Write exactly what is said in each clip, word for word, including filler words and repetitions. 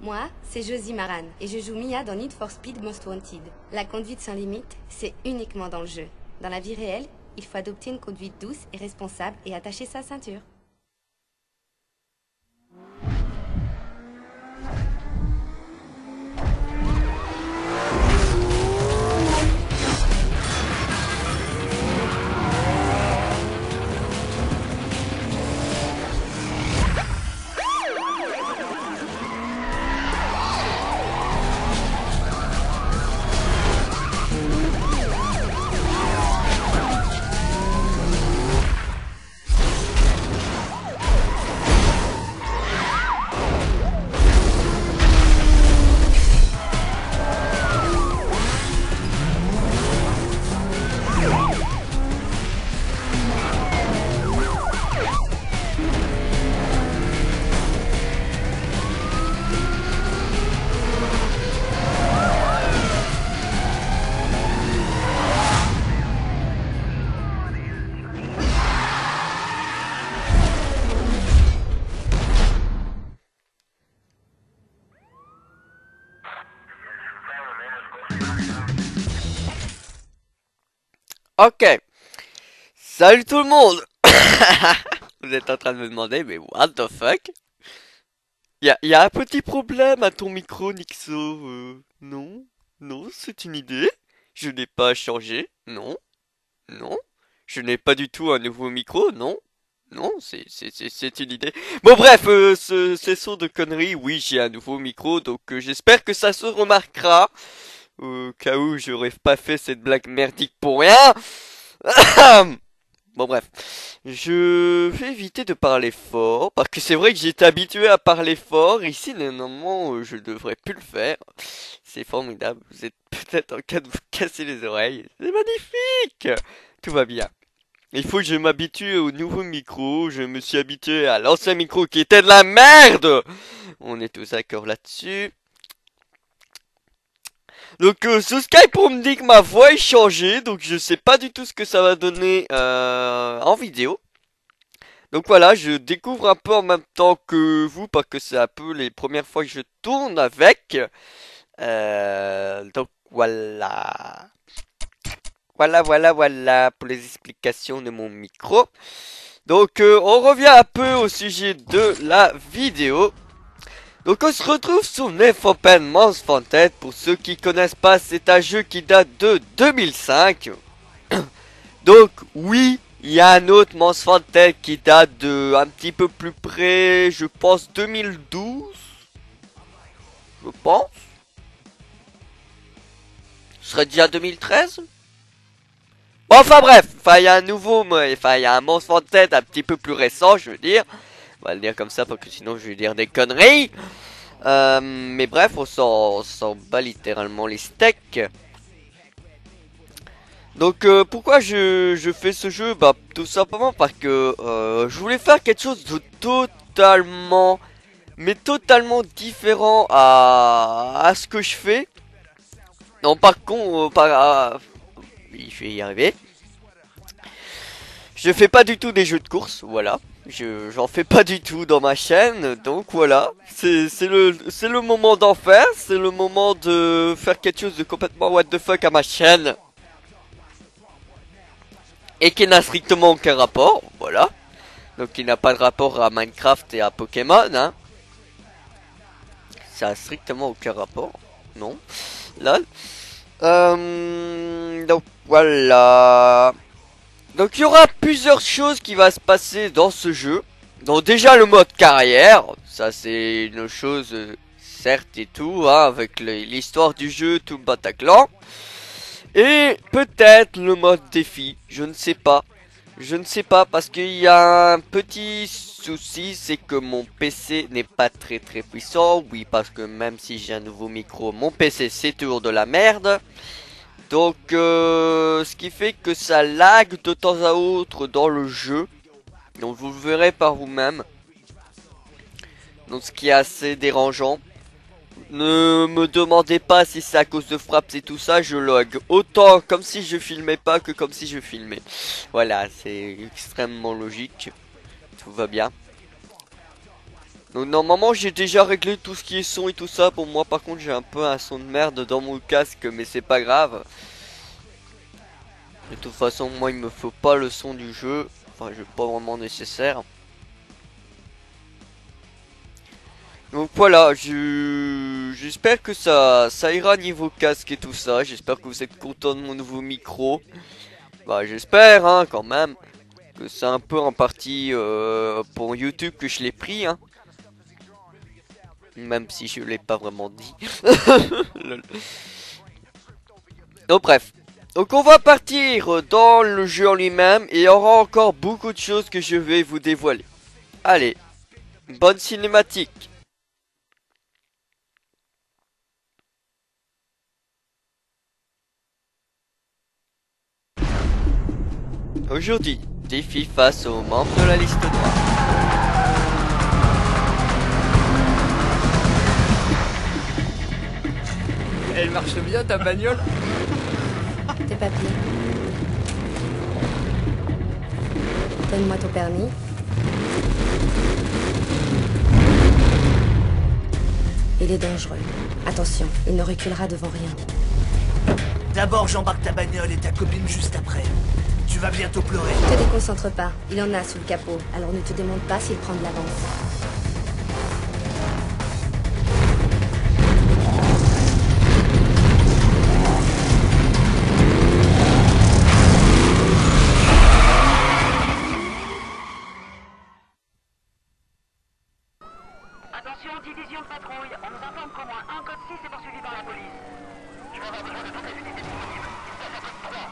Moi, c'est Josie Maran et je joue Mia dans Need for Speed Most Wanted. La conduite sans limite, c'est uniquement dans le jeu. Dans la vie réelle, il faut adopter une conduite douce et responsable et attacher sa ceinture. Ok. Salut tout le monde. Vous êtes en train de me demander, mais what the fuck? Y'a y a un petit problème à ton micro, Nixo. Euh, non, non, c'est une idée. Je n'ai pas changé. Non, non. Je n'ai pas du tout un nouveau micro. Non, non, c'est c'est c'est c'est une idée. Bon bref, euh, ce, ces sons de conneries. Oui, j'ai un nouveau micro, donc euh, j'espère que ça se remarquera. Au cas où j'aurais pas fait cette blague merdique pour rien. Bon bref, je vais éviter de parler fort, parce que c'est vrai que j'étais habitué à parler fort, ici normalement euh, je devrais plus le faire. C'est formidable, vous êtes peut-être en train de vous casser les oreilles, c'est magnifique. Tout va bien. Il faut que je m'habitue au nouveau micro, je me suis habitué à l'ancien micro qui était de la merde. On est tous d'accord là-dessus. Donc euh, ce Skype on me dit que ma voix est changée, donc je sais pas du tout ce que ça va donner euh, en vidéo. Donc voilà, je découvre un peu en même temps que vous, parce que c'est un peu les premières fois que je tourne avec. Euh, donc voilà. Voilà, voilà, voilà pour les explications de mon micro. Donc euh, on revient un peu au sujet de la vidéo. Donc on se retrouve sur Need for Speed Most Wanted. Pour ceux qui connaissent pas, c'est un jeu qui date de deux mille cinq. Donc oui, il y a un autre Most Wanted qui date de un petit peu plus près, je pense deux mille douze. Je pense. Ce serait déjà deux mille treize. Bon, enfin bref, enfin il y a un nouveau, enfin il y a un Most Wanted un petit peu plus récent, je veux dire. On va le dire comme ça parce que sinon je vais dire des conneries. Euh, mais bref, on s'en bat littéralement les steaks. Donc euh, pourquoi je, je fais ce jeu? Bah tout simplement parce que euh, je voulais faire quelque chose de totalement, mais totalement différent à, à ce que je fais. Non par contre, euh, par, euh, je vais y arriver. Je fais pas du tout des jeux de course, voilà. Je j'en fais pas du tout dans ma chaîne, donc voilà. C'est c'est le c'est le moment d'en faire, c'est le moment de faire quelque chose de complètement what the fuck à ma chaîne. Et qui n'a strictement aucun rapport, voilà. Donc il n'a pas de rapport à Minecraft et à Pokémon, hein. Ça a strictement aucun rapport, non. Lol. Euh, donc voilà. Donc il y aura plusieurs choses qui va se passer dans ce jeu. Donc déjà le mode carrière, ça c'est une chose euh, certes et tout, hein, avec l'histoire du jeu, tout le Bataclan. Et peut-être le mode défi, je ne sais pas. Je ne sais pas parce qu'il y a un petit souci, c'est que mon P C n'est pas très très puissant. Oui, parce que même si j'ai un nouveau micro, mon P C c'est toujours de la merde. Donc euh, ce qui fait que ça lag de temps à autre dans le jeu. Donc vous le verrez par vous-même. Donc ce qui est assez dérangeant. Ne me demandez pas si c'est à cause de fraps et tout ça, je log autant comme si je filmais pas que comme si je filmais. Voilà, c'est extrêmement logique. Tout va bien. Donc normalement j'ai déjà réglé tout ce qui est son et tout ça. Pour moi par contre j'ai un peu un son de merde dans mon casque, mais c'est pas grave. De toute façon moi il me faut pas le son du jeu. Enfin je pas vraiment nécessaire. Donc voilà, je j'espère que ça ça ira niveau casque et tout ça. J'espère que vous êtes content de mon nouveau micro. Bah j'espère hein quand même que c'est un peu en partie euh, pour YouTube que je l'ai pris hein. Même si je l'ai pas vraiment dit. Donc bref. Donc on va partir dans le jeu en lui-même et il y aura encore beaucoup de choses que je vais vous dévoiler. Allez, bonne cinématique. Aujourd'hui, défi face aux membres de la liste noire. Elle marche bien ta bagnole? Tes papiers. Donne-moi ton permis. Il est dangereux. Attention, il ne reculera devant rien. D'abord, j'embarque ta bagnole et ta copine juste après. Tu vas bientôt pleurer. Ne te déconcentre pas, il en a sous le capot, alors ne te demande pas s'il prend de l'avance. Attention, division de patrouille. On nous informe qu'au moins un code six est poursuivi par la police. Je vais avoir besoin de toutes les unités disponibles. Passe à code trois.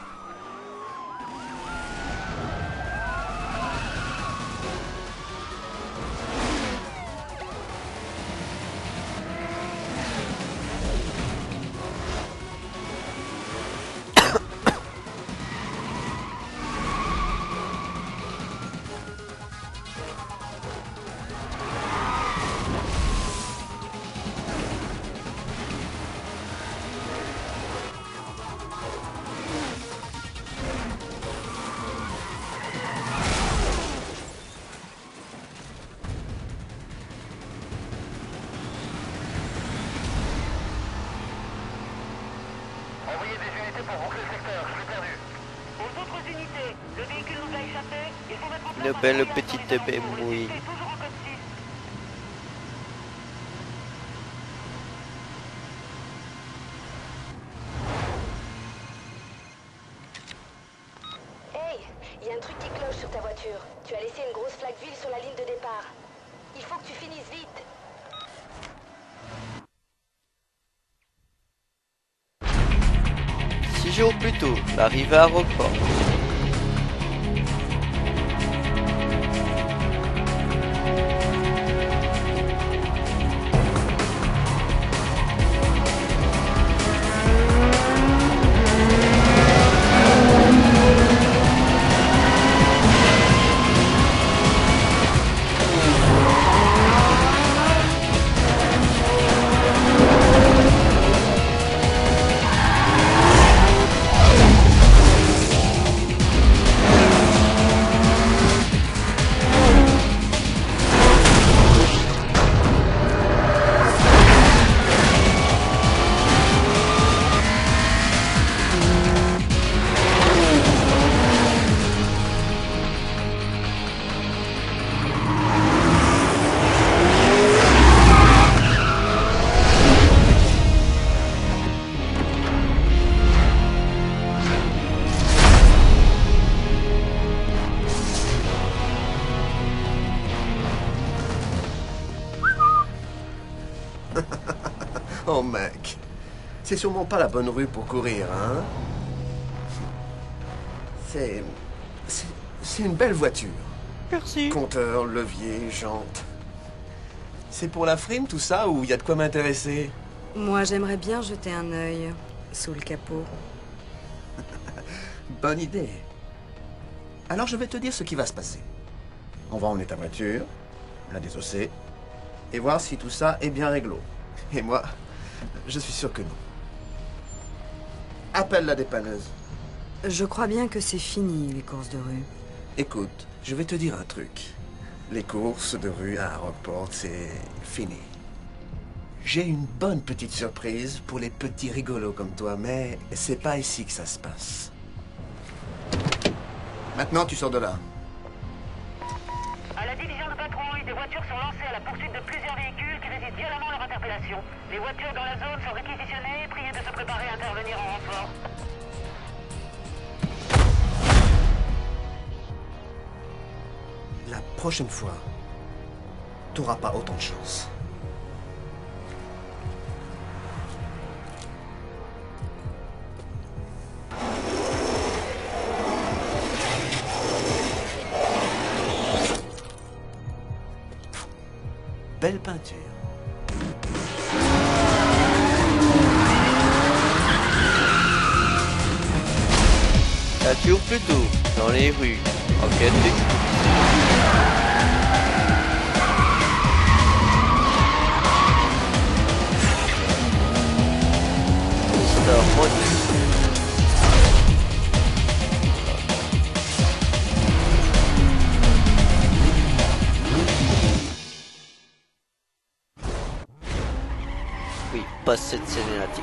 Envoyez des unités pour boucler le secteur, je l'ai perdu. Aux autres unités, le véhicule nous a échappé, il faut mettre en place... Une belle petite bémouille. Toujours en code six. Hey, il y a un truc qui cloche sur ta voiture. Tu as laissé une grosse flaque d'huile sur la ligne de départ. Il faut que tu finisses vite. Six jours plus tôt, l'arrivée à Roquefort. Oh mec, c'est sûrement pas la bonne rue pour courir, hein? C'est... c'est- c'est une belle voiture. Merci. Compteur, levier, jantes. C'est pour la frime tout ça ou il y a de quoi m'intéresser? Moi, j'aimerais bien jeter un œil sous le capot. Bonne idée. Alors je vais te dire ce qui va se passer. On va emmener ta voiture, la désosser, et voir si tout ça est bien réglo. Et moi, je suis sûr que non. Appelle la dépanneuse. Je crois bien que c'est fini, les courses de rue. Écoute, je vais te dire un truc. Les courses de rue à Rockport, c'est fini. J'ai une bonne petite surprise pour les petits rigolos comme toi, mais c'est pas ici que ça se passe. Maintenant, tu sors de là. À la division de patrouille, des voitures sont lancées à la poursuite de plusieurs véhicules qui résistent violemment à leur interpellation. Les voitures dans la zone sont réquisitionnées, priez de se préparer à intervenir en renfort. La prochaine fois, t'auras pas autant de chance. Belle peinture. Peinture plutôt, dans les rues. Ok, oui, pas cette cinématique.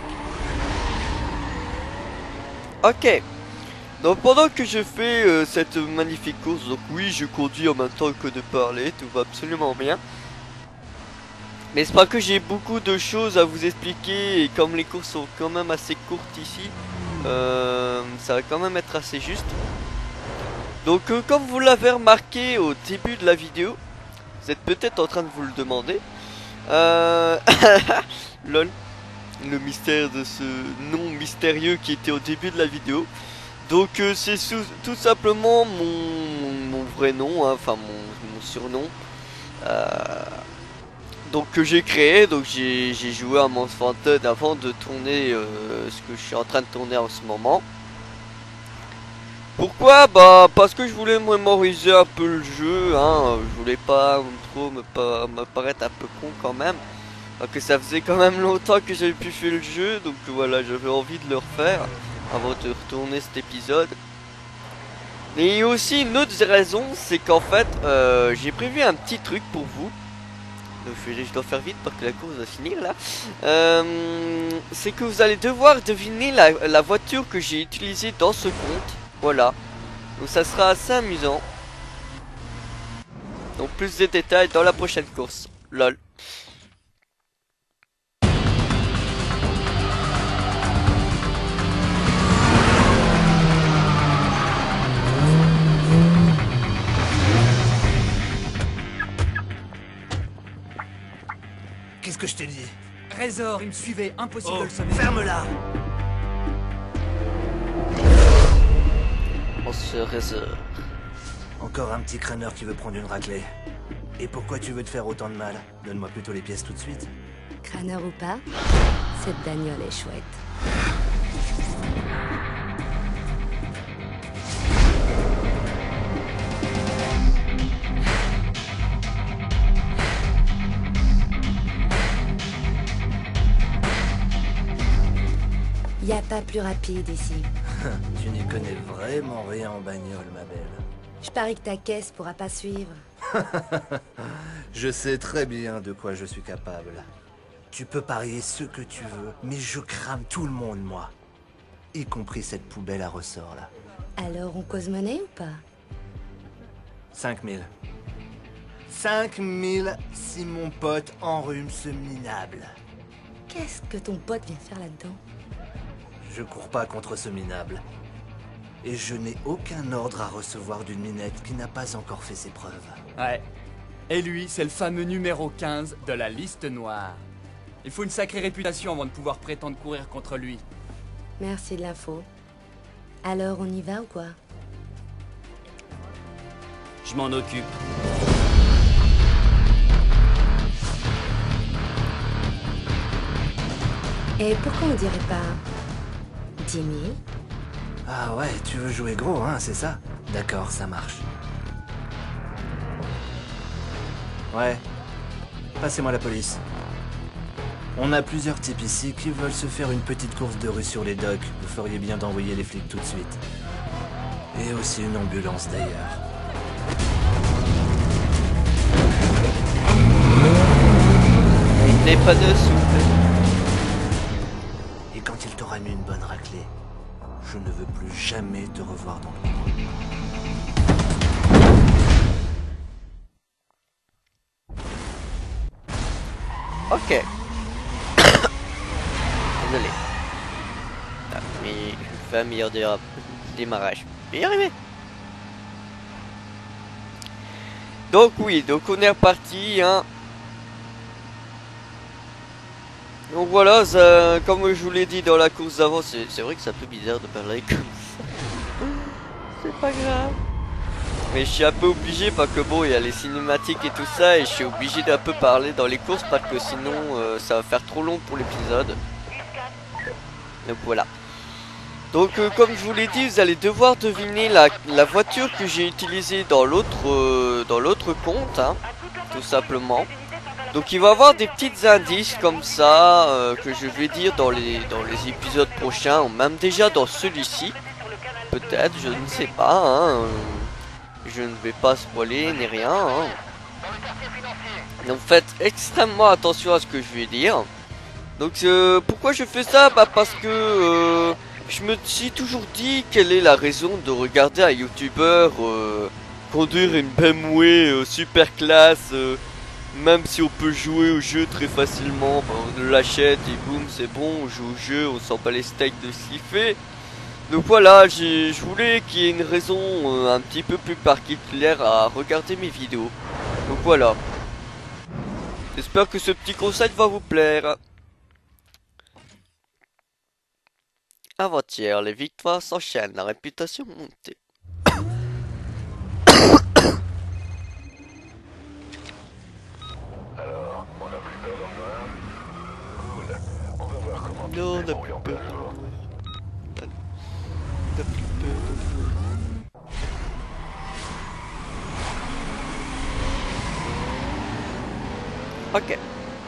Ok. Donc pendant que je fais euh, cette magnifique course, donc oui, je conduis en même temps que de parler, tout va absolument bien. Mais c'est pas que j'ai beaucoup de choses à vous expliquer et comme les courses sont quand même assez courtes ici, euh, ça va quand même être assez juste. Donc euh, comme vous l'avez remarqué au début de la vidéo, vous êtes peut-être en train de vous le demander. Euh... Lol, le mystère de ce nom mystérieux qui était au début de la vidéo. Donc euh, c'est tout simplement mon, mon, mon vrai nom, hein, enfin mon, mon surnom. Euh... Donc que j'ai créé, donc j'ai joué à Monster Hunter avant de tourner euh, ce que je suis en train de tourner en ce moment. Pourquoi? Bah parce que je voulais mémoriser un peu le jeu, hein. Je voulais pas trop me, pa me paraître un peu con quand même. Parce que ça faisait quand même longtemps que j'avais pu faire le jeu, donc voilà, j'avais envie de le refaire avant de retourner cet épisode. Et il y a aussi une autre raison, c'est qu'en fait euh, j'ai prévu un petit truc pour vous. Je dois faire vite parce que la course va finir là. Euh, c'est que vous allez devoir deviner la, la voiture que j'ai utilisée dans ce compte. Voilà. Donc ça sera assez amusant. Donc plus de détails dans la prochaine course. Lol. Qu'est-ce que je t'ai dit? Trésor, il me suivait, impossible Oh, de le sonner. ferme-la! On se réserve. Encore un petit crâneur qui veut prendre une raclée. Et pourquoi tu veux te faire autant de mal? Donne-moi plutôt les pièces tout de suite. Crâneur ou pas, cette bagnole est chouette. Y a pas plus rapide ici. Tu n'y connais vraiment rien en bagnole, ma belle. Je parie que ta caisse pourra pas suivre. Je sais très bien de quoi je suis capable. Tu peux parier ce que tu veux, mais je crame tout le monde, moi. Y compris cette poubelle à ressort, là. Alors on cause monnaie ou pas? cinq mille. cinq mille si mon pote enrhume ce minable. Qu'est-ce que ton pote vient faire là-dedans? Je cours pas contre ce minable. Et je n'ai aucun ordre à recevoir d'une minette qui n'a pas encore fait ses preuves. Ouais. Et lui, c'est le fameux numéro quinze de la liste noire. Il faut une sacrée réputation avant de pouvoir prétendre courir contre lui. Merci de l'info. Alors on y va ou quoi? Je m'en occupe. Et pourquoi on dirait pas dix mille? Ah ouais, tu veux jouer gros, hein, c'est ça? D'accord, ça marche. Ouais. Passez-moi la police. On a plusieurs types ici qui veulent se faire une petite course de rue sur les docks. Vous feriez bien d'envoyer les flics tout de suite. Et aussi une ambulance d'ailleurs. Allez, pas de souffle. Et quand il t'aura mis une bonne raclée, je ne veux plus jamais te revoir dans le coin. Ok. Désolé. Ah, mais je fais un meilleur déra- démarrage. Je vais y arriver. Donc oui, donc on est reparti, hein. Donc voilà, ça, comme je vous l'ai dit dans la course d'avant, c'est c'est vrai que c'est un peu bizarre de parler comme ça. C'est pas grave. Mais je suis un peu obligé parce que bon, il y a les cinématiques et tout ça, et je suis obligé d'un peu parler dans les courses parce que sinon euh, ça va faire trop long pour l'épisode. Donc voilà. Donc euh, comme je vous l'ai dit, vous allez devoir deviner la, la voiture que j'ai utilisée dans l'autre euh, dans l'autre compte, hein, tout simplement. Donc il va y avoir des petits indices comme ça euh, que je vais dire dans les dans les épisodes prochains, ou même déjà dans celui-ci. Peut-être, je ne sais pas. Hein, euh, je ne vais pas spoiler ni rien. Hein. Donc faites extrêmement attention à ce que je vais dire. Donc euh, pourquoi je fais ça? Bah parce que euh, je me suis toujours dit quelle est la raison de regarder un youtubeur euh, conduire une B M W euh, super classe. Euh, Même si on peut jouer au jeu très facilement, bah, on l'achète et boum, c'est bon, on joue au jeu, on sent pas les steaks de ce qu'il fait. Donc voilà, je voulais qu'il y ait une raison euh, un petit peu plus particulière à regarder mes vidéos. Donc voilà. J'espère que ce petit conseil va vous plaire. Avant-hier, les victoires s'enchaînent, la réputation montée. Non, on n'a plus peur. On n'a plus peur. Ok.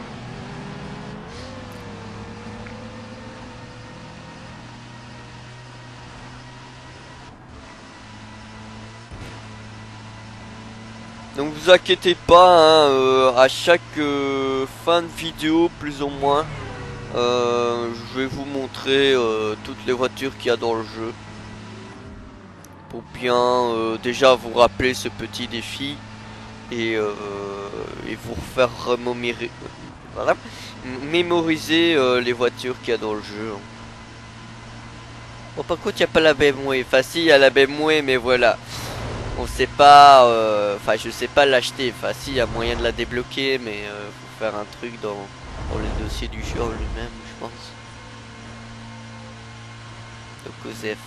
Donc vous inquiétez pas, hein, euh, à chaque euh, fin de vidéo, plus ou moins, Euh, je vais vous montrer euh, toutes les voitures qu'il y a dans le jeu pour bien euh, déjà vous rappeler ce petit défi et, euh, et vous refaire remémoriser, voilà, mémoriser euh, les voitures qu'il y a dans le jeu. Bon, par contre il n'y a pas la B M W, enfin si il y a la B M W mais voilà, on sait pas, enfin euh, je sais pas l'acheter, enfin si il y a moyen de la débloquer mais euh, faut faire un truc dans Dans le dossier du jeu en lui-même, je pense. Donc Osef.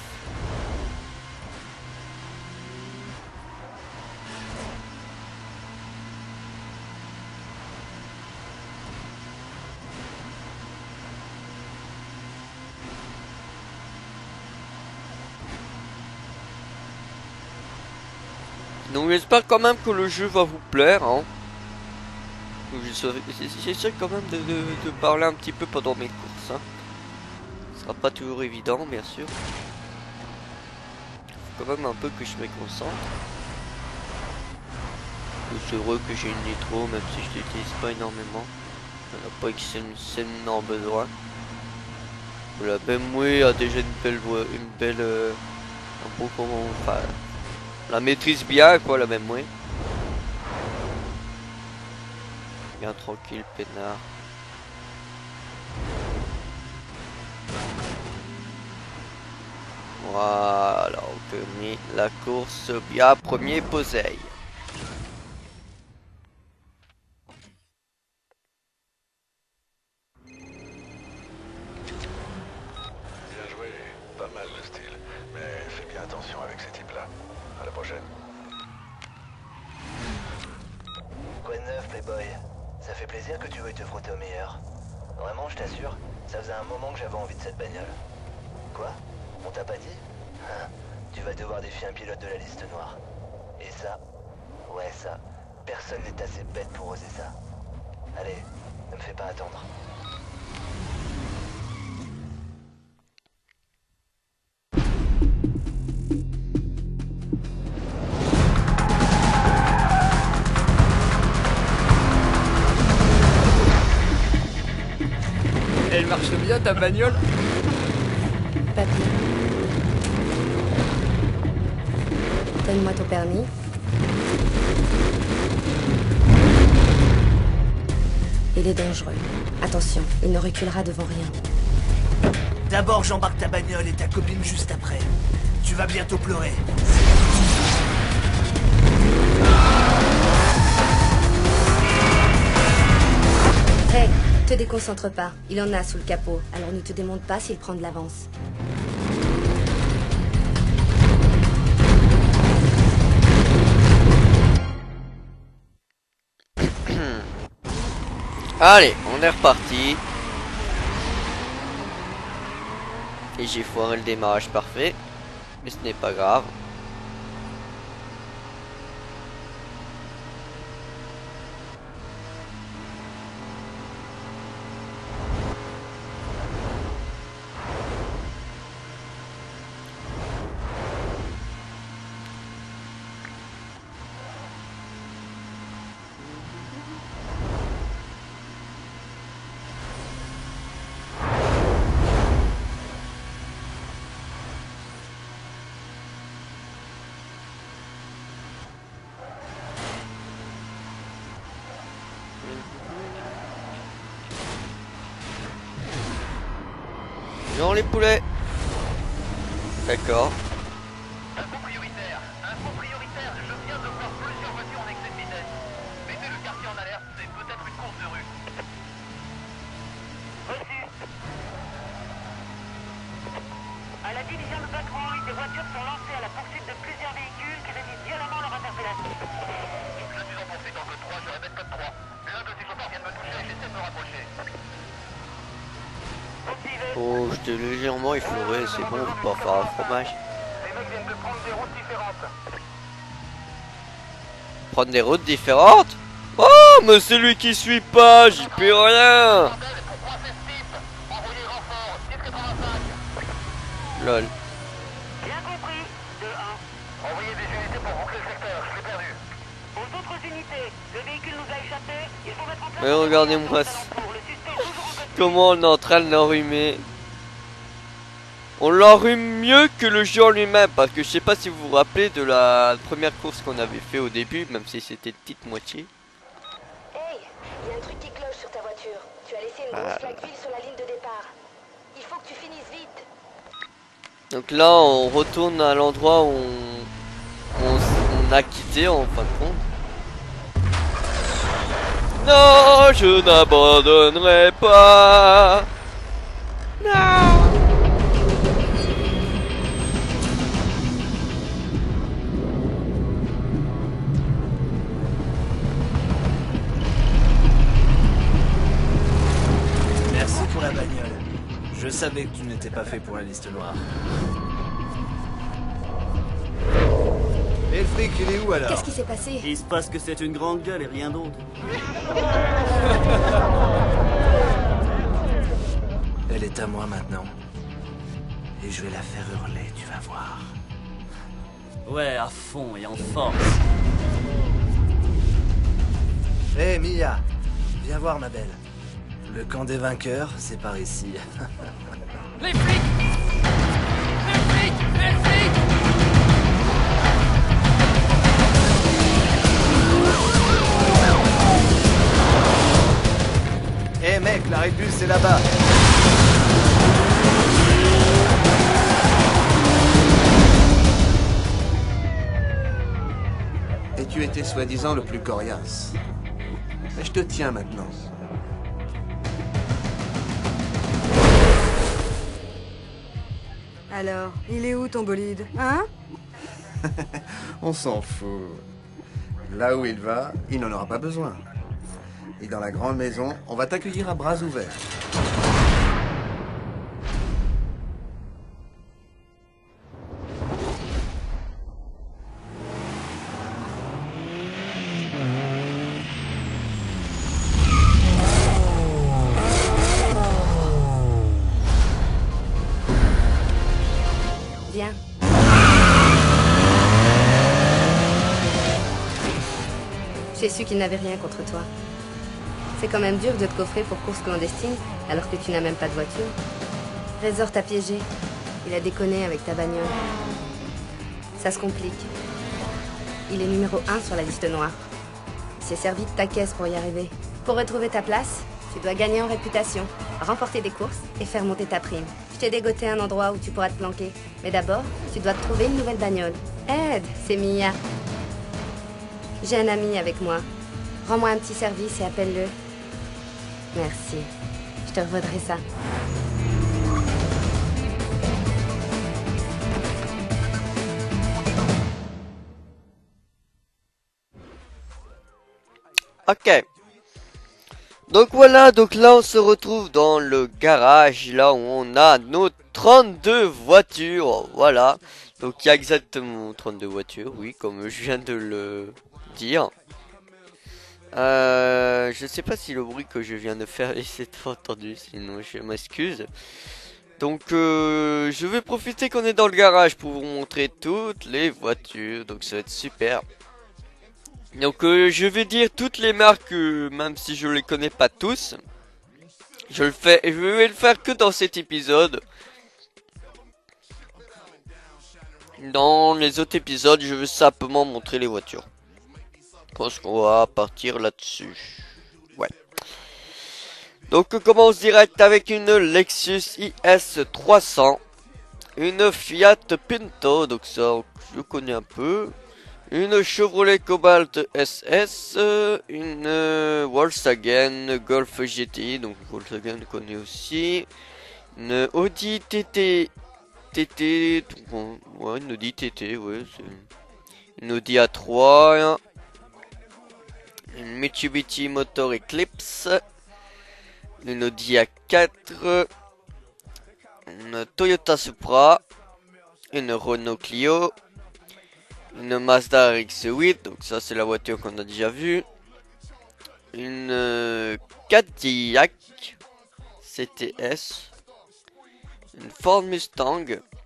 Donc j'espère quand même que le jeu va vous plaire, hein. J'essaie quand même de, de, de parler un petit peu pendant mes courses, hein. Ce sera pas toujours évident, bien sûr. Faut quand même un peu que je me concentre. C'est vrai que j'ai une nitro, même si je l'utilise pas énormément. On n'a pas extrêmement besoin. La B M W a déjà une belle voie, une belle, euh, un peu comment, enfin, la maîtrise bien quoi la B M W. Bien tranquille, peinard. Voilà, on peut mettre la course bien premier poseille. Bien joué, pas mal le style, mais fais bien attention avec ces types-là. À la prochaine. Quoi de neuf, Playboy? Ça fait plaisir que tu veuilles te frotter au meilleur. Vraiment, je t'assure, ça faisait un moment que j'avais envie de cette bagnole. Quoi? On t'a pas dit? Hein, tu vas devoir défier un pilote de la liste noire. Et ça, ouais ça, personne n'est assez bête pour oser ça. Allez, ne me fais pas attendre. marche bien ta bagnole? Papy. Donne-moi ton permis. Il est dangereux. Attention, il ne reculera devant rien. D'abord, j'embarque ta bagnole et ta copine juste après. Tu vas bientôt pleurer. Hey, te déconcentre pas. Il en a sous le capot. Alors ne te demande pas s'il prend de l'avance. Allez, on est reparti. Et j'ai foiré le démarrage parfait. Mais ce n'est pas grave. Non, les poulets. D'accord. Info prioritaire, info prioritaire, je viens de voir plusieurs voitures en excès de vitesse. Mettez le quartier en alerte, c'est peut-être une course de rue. Reçu. À la division de patrouille, des voitures sont lancées à la poursuite de plusieurs véhicules qui résistent violemment leur interpellation. Je suis en poursuite en code trois, je répète code trois. L'un de ces chauffeurs vient de me toucher et j'essaie de me rapprocher. Oh, j'étais légèrement effleuré, c'est bon pour faire un fromage. Les mecs viennent de prendre des routes différentes. Prendre des routes différentes? Oh, mais c'est lui qui suit pas, j'y peux rien. Lol. Bien compris. deux un. Envoyez des unités pour boucler le secteur, je l'ai perdu. Aux autres unités, le véhicule nous a échappé. Il faut mettre en place... Mais regardez-moi comment on est en train de l'enrhumer. On l'enrhume mieux que le jeu en lui-même. Parce que je sais pas si vous vous rappelez de la première course qu'on avait fait au début. Même si c'était une petite moitié. Hey, il y a un truc qui cloche sur ta voiture. Tu as laissé une grosse plaque d'huile sur la ligne de départ. Il faut que tu finisses vite. Donc là on retourne à l'endroit où on, on, on a quitté en fin de compte. Non, je n'abandonnerai pas. Non. Merci pour la bagnole. Je savais que tu n'étais pas fait pour la liste noire. Et le fric, il est où alors? Qu'est-ce qui s'est passé? Il se passe que c'est une grande gueule et rien d'autre. Elle est à moi maintenant. Et je vais la faire hurler, tu vas voir. Ouais, à fond et en force. Hé, hey, Mia, viens voir ma belle. Le camp des vainqueurs, c'est par ici. Les flics! Les flics! Les flics! Hé hey, mec, l'arrêt de bus c'est là-bas. Et tu étais soi-disant le plus coriace. Mais je te tiens maintenant. Alors, il est où ton bolide, hein? On s'en fout. Là où il va, il n'en aura pas besoin. Et dans la grande maison, on va t'accueillir à bras ouverts. Viens. J'ai su qu'il n'avait rien contre toi. C'est quand même dur de te coffrer pour course clandestine, alors que tu n'as même pas de voiture. Razor t'a piégé. Il a déconné avec ta bagnole. Ça se complique. Il est numéro un sur la liste noire. Il s'est servi de ta caisse pour y arriver. Pour retrouver ta place, tu dois gagner en réputation, remporter des courses et faire monter ta prime. Je t'ai dégoté un endroit où tu pourras te planquer. Mais d'abord, tu dois te trouver une nouvelle bagnole. Aide, c'est Mia. J'ai un ami avec moi. Rends-moi un petit service et appelle-le. Merci. Je te revaudrai ça. Ok. Donc voilà, donc là on se retrouve dans le garage, là où on a nos trente-deux voitures, voilà. Donc il y a exactement trente-deux voitures, oui, comme je viens de le dire. Euh, je sais pas si le bruit que je viens de faire est entendu, sinon je m'excuse. Donc euh, je vais profiter qu'on est dans le garage pour vous montrer toutes les voitures, donc ça va être super. Donc euh, je vais dire toutes les marques, euh, même si je les connais pas tous. Je le fais, je vais le faire que dans cet épisode. Dans les autres épisodes, je vais simplement montrer les voitures. Je pense qu'on va partir là-dessus. Ouais. Donc on commence direct avec une Lexus I S trois cents. Une Fiat Punto, donc ça je connais un peu. Une Chevrolet Cobalt S S, une euh, Volkswagen Golf G T I, donc Volkswagen je connais aussi. Une Audi T T, T T, bon, ouais, une Audi T T, ouais, c'est une Audi A trois, une Mitsubishi Motor Eclipse, une Audi A quatre, une Toyota Supra, une Renault Clio, une Mazda R X huit, donc ça c'est la voiture qu'on a déjà vue. Une euh, Cadillac C T S. Une Ford Mustang.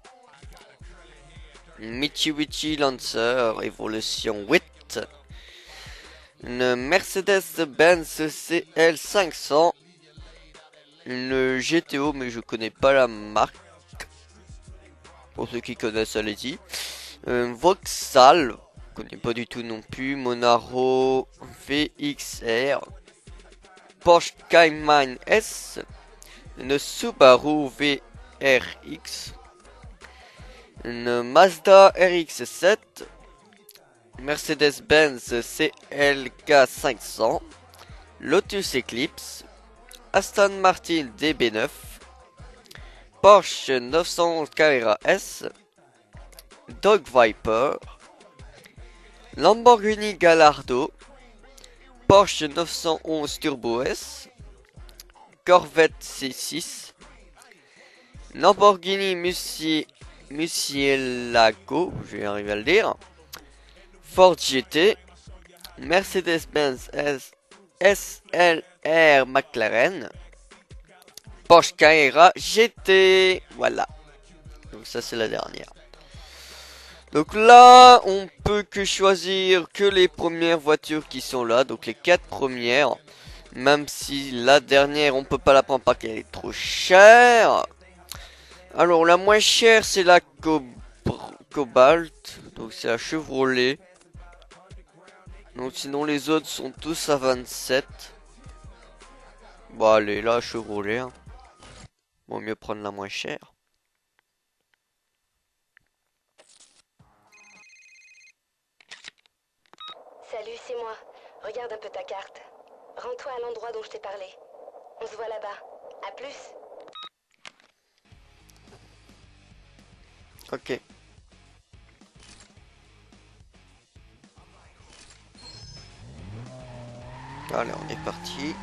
Une Mitsubishi Lancer Evolution huit. Une Mercedes-Benz C L cinq cents. Une G T O, mais je connais pas la marque. Pour ceux qui connaissent, allez-y. Un Vauxhall, je connais pas du tout non plus. Monaro V X R, Porsche Cayman S, une Subaru V R X, une Mazda R X sept, Mercedes-Benz C L K cinq cents, Lotus Eclipse, Aston Martin D B neuf, Porsche neuf cent onze Carrera S, Dog Viper, Lamborghini Gallardo, Porsche neuf cent onze Turbo S, Corvette C six, Lamborghini Musi, Murcielago, je vais arriver à le dire, Ford G T, Mercedes-Benz S L R McLaren, Porsche Carrera G T, voilà. Donc ça c'est la dernière. Donc là, on peut que choisir que les premières voitures qui sont là, donc les quatre premières. Même si la dernière, on peut pas la prendre parce qu'elle est trop chère. Alors la moins chère, c'est la Co Cobalt, donc c'est la Chevrolet. Donc sinon les autres sont tous à vingt-sept. Bon allez, là Chevrolet. Hein. Vaut mieux prendre la moins chère. Salut, c'est moi. Regarde un peu ta carte. Rends-toi à l'endroit dont je t'ai parlé. On se voit là-bas. À plus. Ok. Allez, on est parti.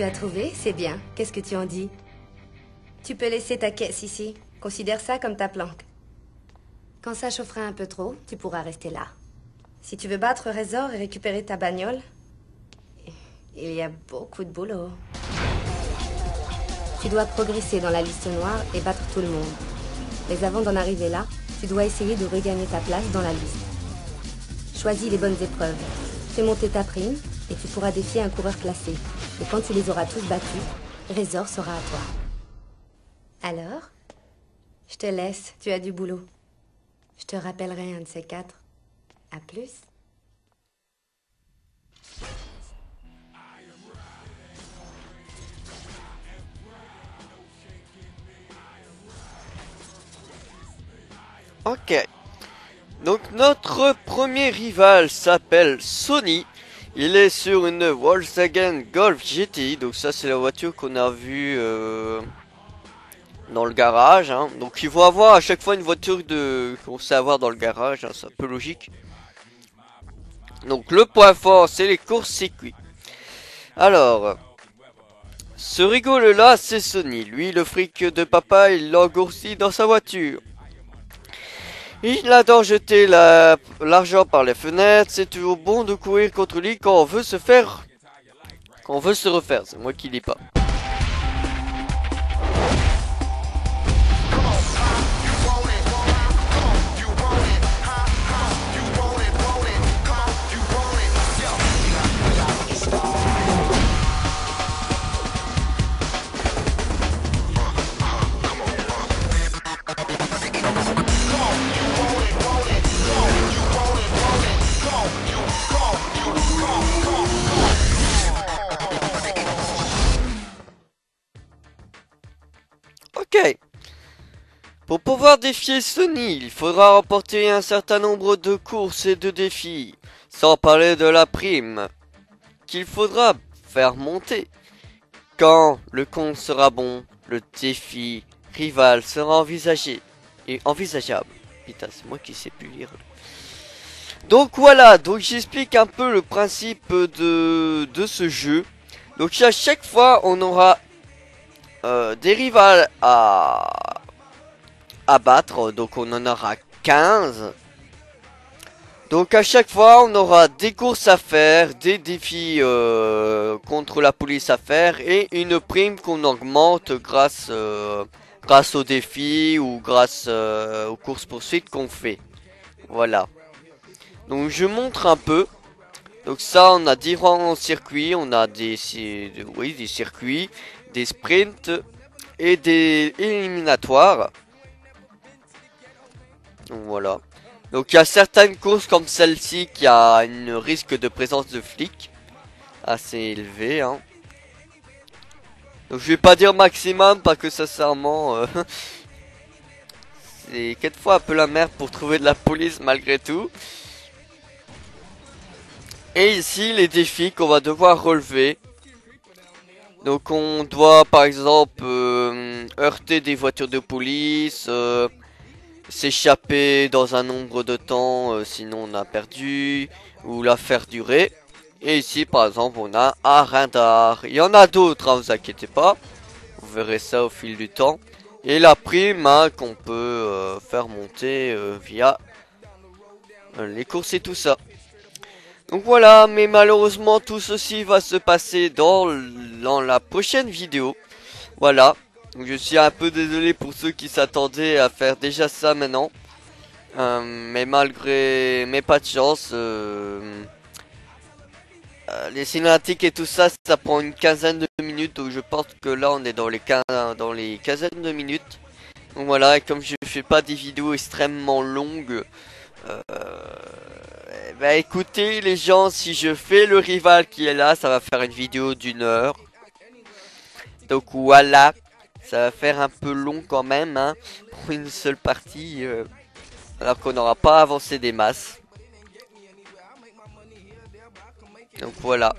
tu as trouvé, c'est bien. Qu'est-ce que tu en dis? Tu peux laisser ta caisse ici. Considère ça comme ta planque. Quand ça chauffera un peu trop, tu pourras rester là. Si tu veux battre Razor et récupérer ta bagnole, il y a beaucoup de boulot. Tu dois progresser dans la liste noire et battre tout le monde. Mais avant d'en arriver là, tu dois essayer de regagner ta place dans la liste. Choisis les bonnes épreuves. Fais monter ta prime et tu pourras défier un coureur classé. Et quand tu les auras tous battus, Razor sera à toi. Alors? Je te laisse, tu as du boulot. Je te rappellerai un de ces quatre. À plus. Ok. Donc notre premier rival s'appelle Sonny. Il est sur une Volkswagen Golf G T I. Donc ça c'est la voiture qu'on a vue euh, dans le garage. Hein. Donc il faut avoir à chaque fois une voiture de qu'on sait avoir dans le garage. Hein. C'est un peu logique. Donc le point fort c'est les courses circuits. Alors, ce rigole là c'est Sonny. Lui le fric de papa il l'engourdit dans sa voiture. Il adore jeter la, l'argent par les fenêtres. C'est toujours bon de courir contre lui quand on veut se faire, quand on veut se refaire. C'est moi qui dis pas. Ok. Pour pouvoir défier Sonny, il faudra remporter un certain nombre de courses et de défis, sans parler de la prime qu'il faudra faire monter. Quand le compte sera bon, le défi rival sera envisagé et envisageable. Putain, c'est moi qui sais plus lire. Donc voilà, donc j'explique un peu le principe de, de ce jeu. Donc à chaque fois, on aura euh, des rivals à, à battre. Donc on en aura quinze. Donc à chaque fois, on aura des courses à faire, des défis euh, contre la police à faire et une prime qu'on augmente grâce, euh, grâce aux défis ou grâce euh, aux courses poursuites qu'on fait. Voilà. Donc je montre un peu. Donc ça on a différents circuits, on a des, oui, des circuits, des sprints et des éliminatoires. Donc voilà. Donc il y a certaines courses comme celle-ci qui a un risque de présence de flics assez élevé. Hein. Donc je vais pas dire maximum parce que sincèrement euh, c'est quelquefois un peu la merde pour trouver de la police malgré tout. Et ici les défis qu'on va devoir relever. Donc on doit par exemple euh, heurter des voitures de police, euh, s'échapper dans un nombre de temps, euh, sinon on a perdu, ou la faire durer. Et ici par exemple on a un radar. Il y en a d'autres, hein, vous inquiétez pas. Vous verrez ça au fil du temps. Et la prime hein, qu'on peut euh, faire monter euh, via euh, les courses et tout ça. Donc voilà, mais malheureusement tout ceci va se passer dans, dans la prochaine vidéo. Voilà, donc je suis un peu désolé pour ceux qui s'attendaient à faire déjà ça maintenant. Euh, mais malgré mes pas de chance, euh, euh, les cinématiques et tout ça, ça prend une quinzaine de minutes. Donc je pense que là on est dans les, quinze, dans les quinzaines de minutes. Donc voilà, et comme je fais pas des vidéos extrêmement longues... Euh, Bah écoutez les gens, si je fais le rival qui est là, ça va faire une vidéo d'une heure. Donc voilà, ça va faire un peu long quand même hein, pour une seule partie, euh, alors qu'on n'aura pas avancé des masses. Donc voilà.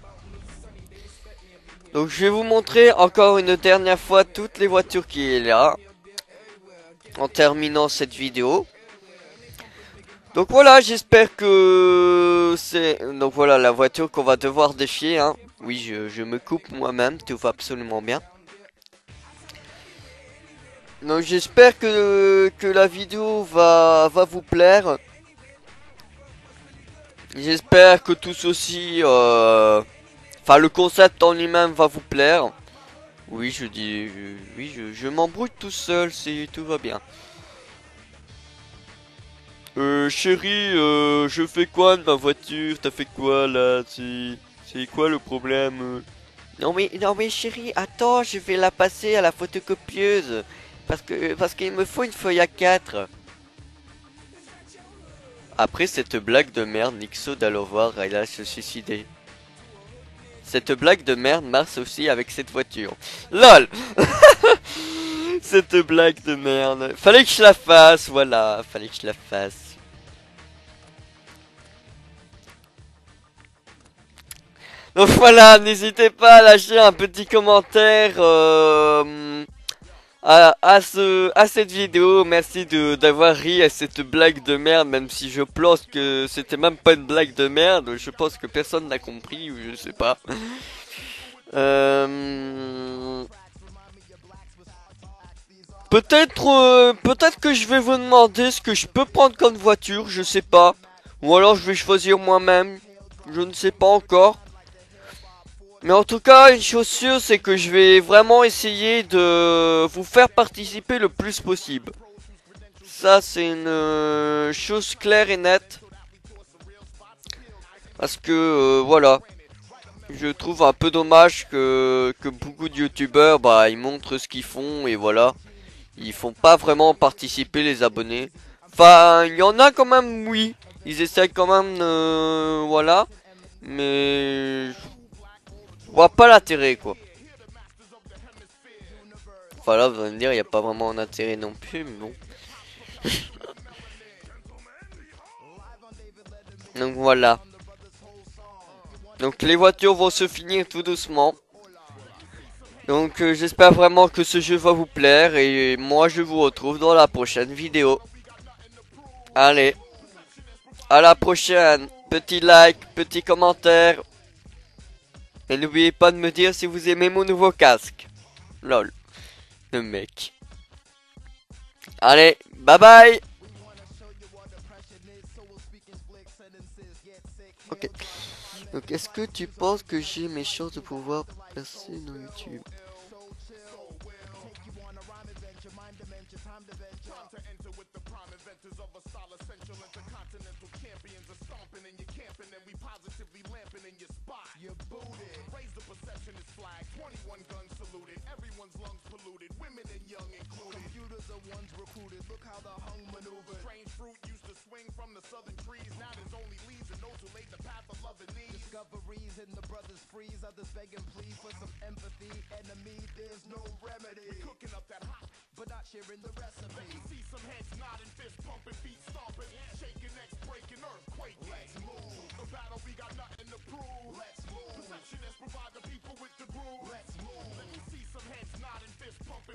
Donc je vais vous montrer encore une dernière fois toutes les voitures qui est là, en terminant cette vidéo. Donc voilà, j'espère que c'est... Donc voilà la voiture qu'on va devoir défier. Hein. Oui, je, je me coupe moi-même, tout va absolument bien. Donc j'espère que, que la vidéo va, va vous plaire. J'espère que tout ceci, euh, enfin le concept en lui-même va vous plaire. Oui, je dis, je, oui, je, je m'embrouille tout seul, si tout va bien. Euh, chérie, euh, je fais quoi de ma voiture? T'as fait quoi là? C'est, c'est quoi le problème? Non mais, non mais chérie, attends, je vais la passer à la photocopieuse. Parce que, parce qu'il me faut une feuille A quatre. Après cette blague de merde, Nixo d'Allovoir il a se suicider. Cette blague de merde marche aussi avec cette voiture. LOL. Cette blague de merde. Fallait que je la fasse, voilà. Fallait que je la fasse. Donc voilà, n'hésitez pas à lâcher un petit commentaire euh, à, à, ce, à cette vidéo. Merci de d'avoir ri à cette blague de merde, même si je pense que c'était même pas une blague de merde. Je pense que personne n'a compris, ou je sais pas. Euh... Peut-être euh, peut-être que je vais vous demander ce que je peux prendre comme voiture, je sais pas. Ou alors je vais choisir moi-même, je ne sais pas encore. Mais en tout cas, une chose sûre, c'est que je vais vraiment essayer de vous faire participer le plus possible. Ça, c'est une euh, chose claire et nette. Parce que, euh, voilà. Je trouve un peu dommage que, que beaucoup de youtubeurs, bah, ils montrent ce qu'ils font et voilà. Ils font pas vraiment participer les abonnés. Enfin, il y en a quand même, oui. Ils essaient quand même, euh, voilà. Mais... je vois pas l'intérêt quoi. Enfin là vous allez me dire il n'y a pas vraiment un intérêt non plus mais bon. Donc voilà. Donc les voitures vont se finir tout doucement. Donc euh, j'espère vraiment que ce jeu va vous plaire. Et moi je vous retrouve dans la prochaine vidéo. Allez. À la prochaine. Petit like, petit commentaire. Et n'oubliez pas de me dire si vous aimez mon nouveau casque. Lol. Le mec. Allez, bye bye. Ok. Donc est-ce que tu penses que j'ai mes chances de pouvoir percer dans YouTube? Discoveries in the brothers freeze, others beg and plead for some empathy. Enemy, there's no remedy. We're cooking up that hot, but not sharing the recipe. Let me see some heads nodding, fist pumping, feet stomping, shaking necks, breaking, earthquake. Let's move. The battle, we got nothing to prove. Let's move. Perceptionists provide the people with the groove. Let's move. Let me see some heads nodding, fist pumping.